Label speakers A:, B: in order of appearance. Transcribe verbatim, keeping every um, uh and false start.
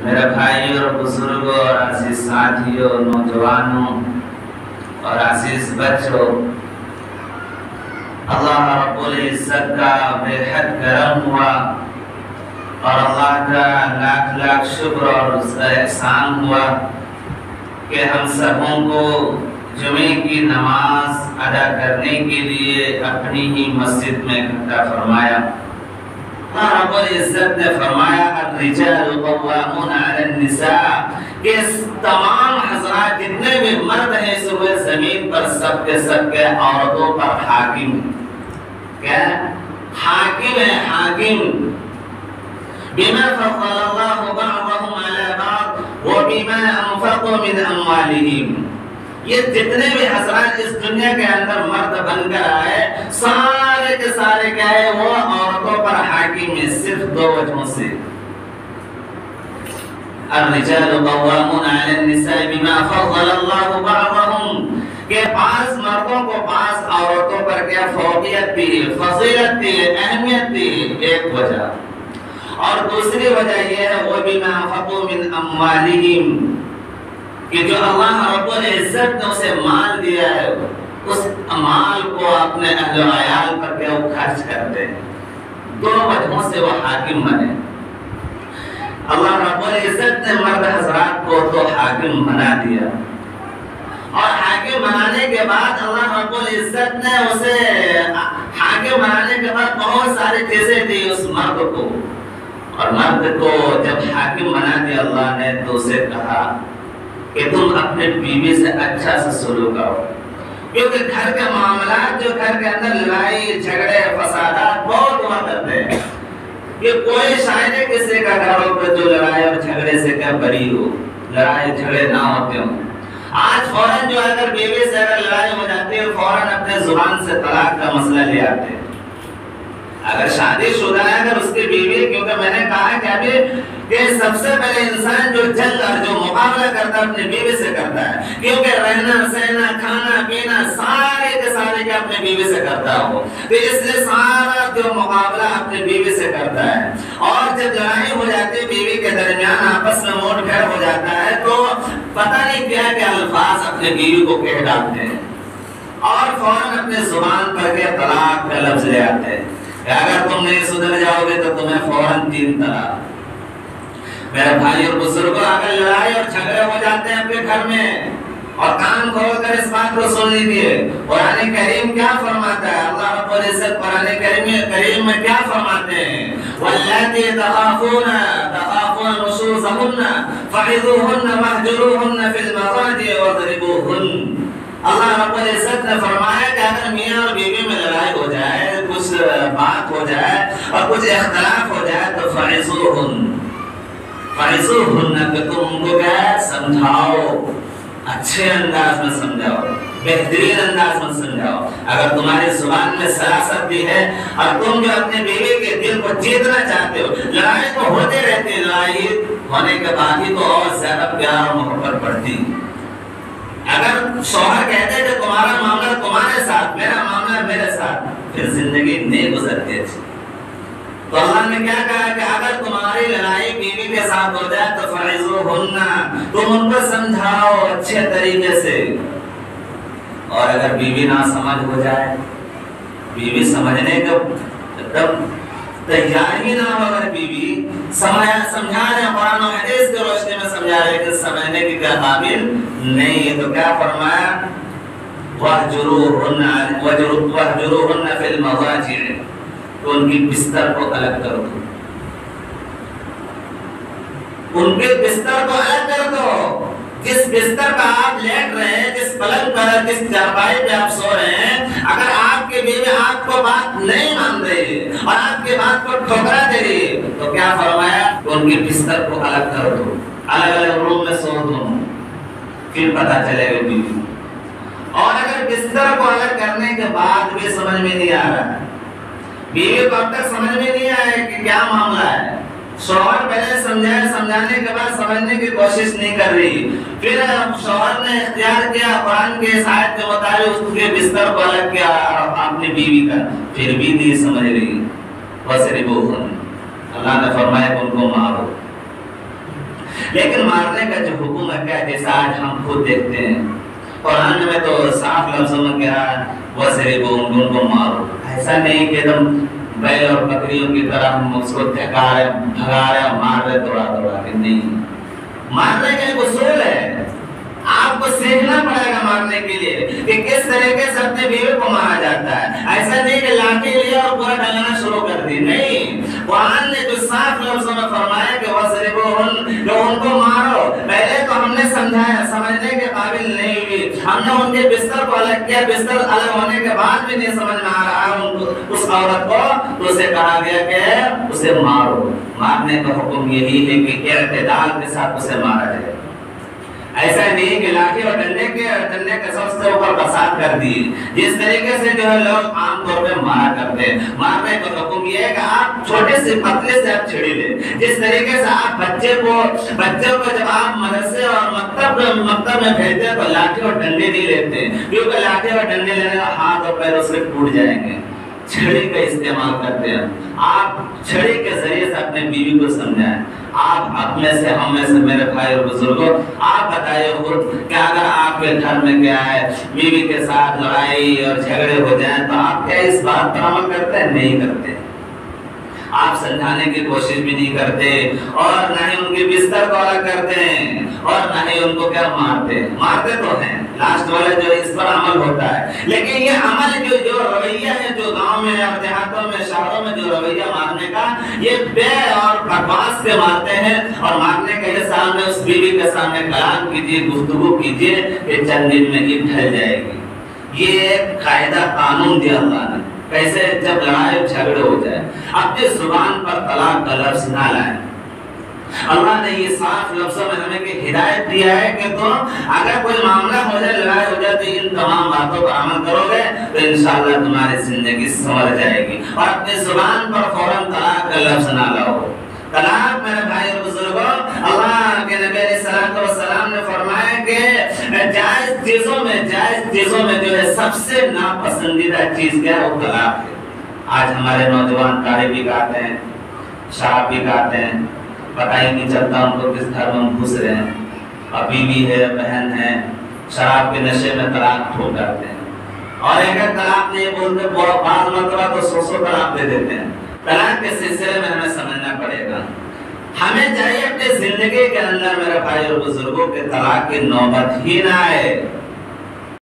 A: میرے بھائی اور بزرگوں اور عزیز ساتھیوں، نوجوانوں اور عزیز بچوں، اللہ رب العزت کا بے حد کرم ہوا اور اللہ کا لاکھ لاکھ شکر اور احسان ہوا کہ ہم سبوں کو جمعے کی نماز ادا کرنے کے لیے اپنی ہی مسجد میں اکٹھا فرمایا۔ اللہ رب العزت نے فرمایا الرجال قوامون علی النساء، کہ تمام حضرات جتنے بھی مرد ہیں اس روئے زمین پر سب کے سب کے عورتوں پر حاکم ہیں۔ کیا حاکم ہے؟ حاکم بما فضل اللہ بعضهم علی بعض وبما انفقوا من اموالهم۔ یہ جتنے بھی حضرات اس دنیا کے اندر مرد بن کر آئے، سارے کے سارے کیا ہے؟ وہ عورتوں پر حاکم ہے، صرف دو وجہوں سے۔ الرجال قوامون علی النساء بما فضل اللہ بعضهم، کہ بعض مردوں کو بعض عورتوں پر کیا فوقیت دی ہے، فضیلت دی ہے، اہمیت دی ہے، ایک وجہ۔ اور دوسری وجہ یہ ہے وَبِمَا أَنفَقُوا مِنْ أَمْوَالِهِمْ، کہ جو اللہ رب العزت نے اسے مال دیا ہے اس مال کو اپنے اہل و عیال پر کیا وہ خرچ کرتے ہیں۔ دو وجہوں سے وہ حاکم بنے۔ اللہ رب العزت نے مرد حضرات کو تو حاکم بنا دیا، اور حاکم بنانے کے بعد اللہ رب العزت نے اسے حاکم بنانے کے بعد بہت ساری چیزیں دی اس مرد کو، اور مرد کو جب حاکم بنا دیا اللہ نے تو اسے کہا کہ تم اپنے بیوی سے اچھا سے سلوک کرو، کیونکہ گھر کے معاملات جو گھر کے اندر لڑائی جھگڑے فسادات بہت ہوا کرتے ہیں، کہ کوئی شاید کسی کا گھر ہو کہ جو لڑائی اور جھگڑے سے کیا بری ہو، لڑائی جھگڑے نہ ہوتے ہوں۔ آج فوراً جو اگر بیوی سے اگر لڑائی ہو جاتی ہے فوراً اپنے زبان سے طلاق کا مسئلہ لے آتے ہیں۔ اگر شادی شدہ ہے اگر اس کی بیوی، کیونکہ میں نے کہا کہ ابھی کہ سب سے پہلے انسان جو جنگ اور جو مقابلہ کرتا ہے اپنی بیوی سے کرتا ہے، کیونکہ رہنا سہنا کھانا پینا سارے کے سارے کے اپنے بیوی سے کرتا ہو، تو اس لیے سارا جو مقابلہ اپنی بیوی سے کرتا ہے۔ اور جب لڑائی ہو جاتی ہے بیوی کے درمیان آپس میں موڑ پھیر ہو جاتا ہے تو پتہ نہیں کیا کہ الفاظ اپنے بیوی کو کہہ ڈالتے ہیں، اور فوراً اپنے زبان پر کے طلاق کا لفظ لے آتے ہیں کہ اگر تم نہیں سدھر جاؤ گے تو تمہیں فوراً تین طلاق۔ میرے بھائی اور بزرگوں، اگر لڑائی اور جھگڑے ہو جاتے ہیں اپنے گھر میں، اور کان کھول کر اس بات کو سن لیجیے قرآن کریم کیا فرماتا ہے۔ اللہ رب العزت قرآن کریم میں کیا فرماتے ہیں؟ واللاتی تخافون تخافون نشوزهن فعظوهن واہجروهن فی المضاجع واضربوهن۔ اللہ رب العزت نے فرمایا کہ اگر میاں اور بیوی میں لڑائی ہو جائے، کچھ بات ہو جائے اور کچھ اختلاف ہو جائے تو فعظوهن فعظوهن، کہ تم ان کو کیا سمجھاؤ، اچھے انداز میں سمجھاؤ، بہترین انداز میں سمجھاؤ۔ اگر تمہاری زبان میں سراست بھی ہے اور تم جو اپنے بیوی کے دل کو جیتنا چاہتے ہو، لڑائی تو ہوتے رہتی ہے، لڑائی ہونے کے بعد ہی تو اور زیادہ پیار اور محبت بڑھتی۔ اگر شوہر کہتے ہیں کہ تمہارا معاملہ تمہارے ساتھ، میرا معاملہ میرے ساتھ، پھر زندگی نہیں گزرتی اچھی۔ تو اللہ نے کیا کہا کہ اگر تمہاری لڑائی بیوی کے ساتھ ہو جائے تو فعظوهن، تم ان کو سمجھاؤ اچھے طریقے سے۔ اور اگر بیوی نہ سمجھ ہو جائے، بیوی سمجھنے کا تب تیار ہی نہ ہو، اگر بیوی سمجھا رہے قرآن و حدیث کے روشنی میں سمجھا رہے کہ سمجھنے کی کیا قابل نہیں ہے، تو کیا فرمایا؟ وَاهْجُرُوهُنَّ وَاهْجُرُوهُنَّ فِي الْمَضَاجِعِ، تو ان کی بستر کو الگ کر دو، ان کے بستر کو الگ کر دو۔ جس بستر پر آپ لیٹ رہے ہیں، جس پلنگ پر، جس چارپائی پہ آپ سو رہے ہیں، اگر آپ کے بیوی آپ کو بات نہیں مان رہی ہے اور آپ کی بات کو ٹھکرا دے رہی ہے تو کیا فرمایا؟ تو ان کے بستر کو الگ کر دو، الگ الگ روم میں سو دو، پھر پتہ چلے گا بیوی۔ اور اگر بستر کو الگ کرنے کے بعد بھی سمجھ میں نہیں آ رہا ہے، بیوی کو اب تک سمجھ میں نہیں آیا کہ کیا معاملہ ہے، شوہر پہلے سمجھائے، سمجھانے کے بعد سمجھنے کی کوشش نہیں کر رہی، پھر شوہر نے اختیار کیا قرآن کے اس آیت کے مطابق اس کے بستر کو الگ کیا اپنی بیوی کا، پھر بھی نہیں سمجھ رہی، وَاضْرِبُوهُنَّ، اللہ نے فرمایا کہ ان کو مارو۔ لیکن مارنے کا جو حکم ہے کیا جیسا آج ہم خود دیکھتے ہیں قرآن میں تو صاف لفظوں میں کیا وَضْرِبُوهُمْ ان کو مارو. ایسا نہیں کہ تم بیل اور بکریوں کی طرح ہم اس کو تھکا رہے بھگا رہے اور مار رہے دوڑا دوڑا کے. نہیں, مارنے کا ایک اصول ہے, آپ کو سیکھنا پڑے گا مارنے کے لیے کہ کس طریقے سے اپنے بیوی کو مارا جاتا ہے. ایسا نہیں کہ لاٹھی لیا اور پورا ڈالنا شروع کر دی. نہیں, قرآن نے جو صاف لفظوں میں فرمایا کہ وَضْرِبُوهُمْ جو ان کو مارو, پہلے تو ہم نے سمجھایا, سمجھنے کے قابل نہیں ہوئی, ہم نے ان کے بستر کو الگ کیا, بستر الگ ہونے کے بعد بھی نہیں سمجھ میں آ رہا ان کو, اس عورت کو, تو اسے کہا گیا کہ اسے مارو. مارنے کا حکم یہی ہے کہ اعتدال کے ساتھ اسے مارا جائے. ایسا نہیں کہ لاٹھی اور ڈنڈے کے ڈنڈے کے سب سے اوپر بسات کر دی جس طریقے سے جو ہے لوگ عام طور پہ مارا کرتے ہیں. مارنے کا حکم یہ ہے کہ آپ چھوٹے سے پتلے سے آپ چھڑی لیں. جس طریقے سے آپ بچے کو بچوں کو جب آپ مدرسے اور مکتب مکتب میں بھیجتے ہیں تو لاٹھی اور ڈنڈے نہیں لیتے, کیونکہ لاٹھی اور ڈنڈے لینے کا ہاتھ اور پیر اس سے ٹوٹ جائیں گے. چھڑی کا استعمال کرتے ہیں. آپ چھڑی کے ذریعے سے اپنے بیوی کو سمجھائیں. آپ اپنے سے ہم میں سے میرے بھائی اور بزرگوں, آپ بتائیے خود کہ اگر آپ کے گھر میں کیا ہے بیوی کے ساتھ لڑائی اور جھگڑے ہو جائیں تو آپ کیا اس بات پر عمل کرتے ہیں؟ نہیں کرتے. آپ سمجھانے کی کوشش بھی نہیں کرتے اور نہ ہی ان کے بستر کو الگ کرتے ہیں اور نہ ہی ان کو کیا مارتے. مارتے تو ہیں, لاسٹ والا جو اس پر عمل ہوتا ہے, لیکن یہ عمل جو جو رویہ ہے جو گاؤں میں اور دیہاتوں میں شہروں میں جو رویہ مارنے کا, یہ بے اور بکواس سے مارتے ہیں. اور مارنے کے یہ سامنے اس بیوی کے سامنے کلام کیجیے, گفتگو کیجیے کہ چند دن میں یہ ڈھل جائے گی. یہ ایک قاعدہ قانون دیا اللہ نے, کیسے جب لڑائی جھگڑے ہو جائے اپنی زبان پر طلاق کا لفظ نہ لائیں. اللہ نے یہ صاف لفظوں میں ہمیں کہ ہدایت دیا ہے کہ تم اگر کوئی معاملہ ہو جائے, لڑائی ہو جائے, تو ان تمام باتوں پر عمل کرو گے تو انشاءاللہ تمہاری زندگی سنور جائے گی. اور اپنی زبان پر فوراً طلاق کا لفظ نہ لاؤ. طلاق میرے بھائی اور بزرگوں, اللہ کے نبی علیہ الصلوۃ والسلام نے فرمایا کہ جائز چیزوں میں جائز چیزوں میں جو ہے سب سے ناپسندیدہ چیز کیا ہے, وہ طلاق ہے. آج ہمارے نوجوان گاڑی بھی گاتے ہیں, شراب بھی گاتے ہیں, پتہ ہی نہیں چلتا ان کو کس گھر میں گھس رہے ہیں. اور بیوی ہے, بہن ہے, شراب کے نشے میں طلاق ٹھوک ڈالتے ہیں. اور ایک ایک طلاق نہیں بولتے, بعض مرتبہ تو سو سو طلاق دے دیتے ہیں. طلاق کے سلسلے میں ہمیں سمجھنا پڑے گا. ہمیں چاہیے اپنی زندگی کے اندر میرے بھائی اور بزرگوں کے طلاق کی نوبت ہی نہ آئے.